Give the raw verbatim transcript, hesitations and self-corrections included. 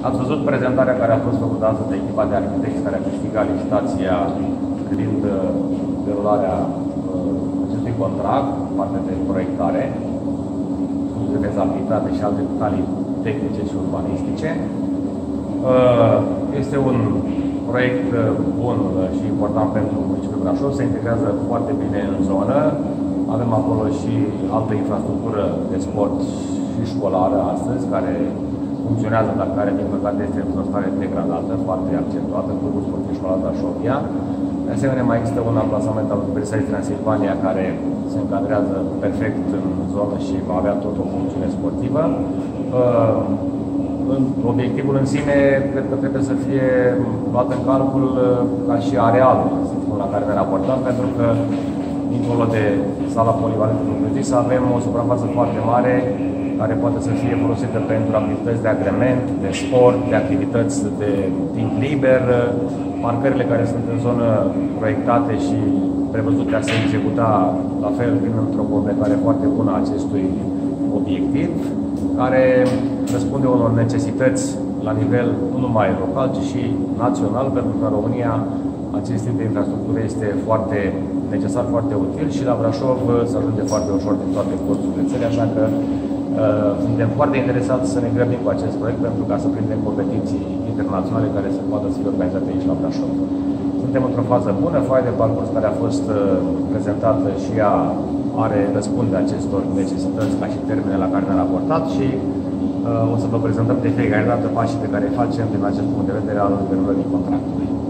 Ați văzut prezentarea care a fost făcută astăzi de echipa de arhitecți care a câștigat licitația privind derularea acestui contract, partea de proiectare, de fezabilitate și alte detalii tehnice și urbanistice. Este un proiect bun și important pentru municipiul Brașov, se integrează foarte bine în zonă. Avem acolo și altă infrastructură de sport și școlară astăzi, care funcționează, dar care, din păcate, este într-o stare degradată, foarte accentuată, Clubul Sportiv Școlar Brașovia. De asemenea, mai există un amplasament al Universității Transilvania, care se încadrează perfect în zonă și va avea tot o funcțiune sportivă. Obiectivul în sine, cred că trebuie să fie luat în calcul ca și arealul la care ne raportăm, pentru că, dincolo de sala polivalentă propriu-zisă, avem o suprafață foarte mare care poate să fie folosită pentru activități de agrement, de sport, de activități de timp liber, parcările care sunt în zonă proiectate și prevăzute a se executa la fel prin într-o completare foarte bună a acestui obiectiv, care răspunde unor necesități la nivel nu numai local, ci și național, pentru că în România acest tip de infrastructură este foarte necesar, foarte util și la Brașov se ajunge foarte ușor din toate colțurile țării, așa că uh, suntem foarte interesați să ne grăbim cu acest proiect pentru ca să prindem competiții internaționale care se poată să fie organizate aici la Brașov. Suntem într-o fază bună, foaia de parcurs care a fost uh, prezentată și ea are răspunde acestor necesități ca și termene la care ne-am raportat și uh, o să vă prezentăm de fiecare dată pașii pe care îi facem din acest punct de vedere al derulării contractului.